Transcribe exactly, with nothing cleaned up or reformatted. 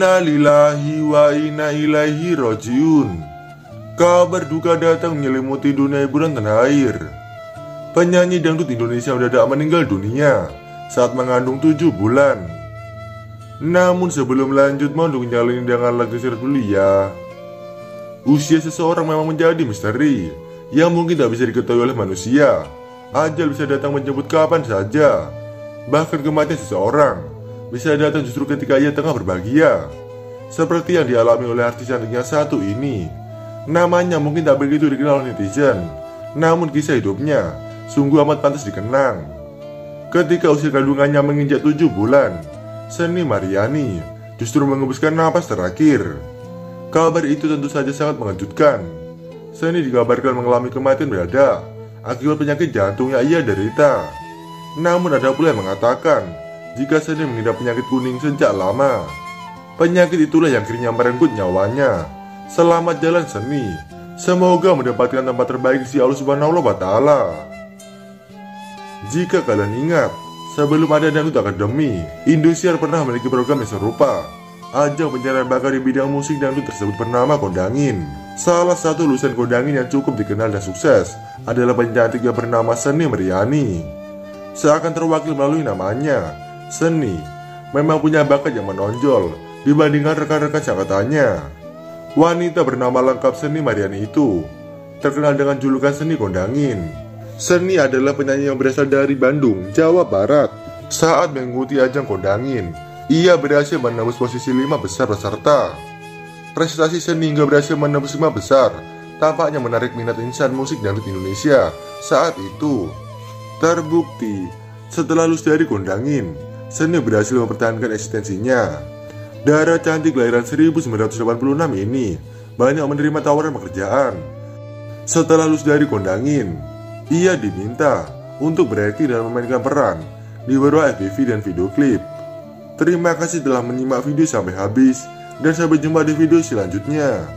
Inna lillahi wa inna ilaihi rojiun. Kabar duka datang menyelimuti dunia hiburan tanah air. Penyanyi dangdut Indonesia mendadak meninggal dunia saat mengandung tujuh bulan. Namun sebelum lanjut, mau nyalin dengan lagu seret dulu ya. Usia seseorang memang menjadi misteri yang mungkin tak bisa diketahui oleh manusia. Ajal bisa datang menjemput kapan saja. Bahkan kematian seseorang bisa datang justru ketika ia tengah berbahagia, seperti yang dialami oleh artis cantik yang satu ini. Namanya mungkin tak begitu dikenal netizen, namun kisah hidupnya sungguh amat pantas dikenang. Ketika usia kandungannya menginjak tujuh bulan, Shenny Mariani justru mengembuskan napas terakhir. Kabar itu tentu saja sangat mengejutkan. Shenny dikabarkan mengalami kematian mendadak akibat penyakit jantung yang ia derita. Namun ada pula yang mengatakan jika Shenny mengidap penyakit kuning sejak lama. Penyakit itulah yang akhirnya merenggut nyawanya. Selamat jalan Shenny, semoga mendapatkan tempat terbaik di sisi Allah Subhanahu wa Ta'ala. Jika kalian ingat, sebelum ada Dangdut Academy, Indosiar pernah memiliki program yang serupa. Ajang pencarian bakat di bidang musik dangdut tersebut bernama Kondangin. Salah satu lulusan Kondangin yang cukup dikenal dan sukses adalah penyantik yang bernama Shenny Mariani. Seakan terwakil melalui namanya, Shenny memang punya bakat yang menonjol dibandingkan rekan-rekan seangkatannya. Wanita bernama lengkap Shenny Mariani itu terkenal dengan julukan Shenny Kondangin. Shenny adalah penyanyi yang berasal dari Bandung, Jawa Barat. Saat mengikuti ajang Kondangin, ia berhasil menembus posisi lima besar peserta. Prestasi Shenny hingga berhasil menembus lima besar tampaknya menarik minat insan musik dangdut Indonesia saat itu. Terbukti, setelah lulus dari Kondangin, Shenny berhasil mempertahankan eksistensinya. Dara cantik kelahiran seribu sembilan ratus delapan puluh enam ini banyak menerima tawaran pekerjaan. Setelah lulus dari Kondangin, ia diminta untuk berakting dan memainkan peran di beberapa F P V dan video klip. Terima kasih telah menyimak video sampai habis, dan sampai jumpa di video selanjutnya.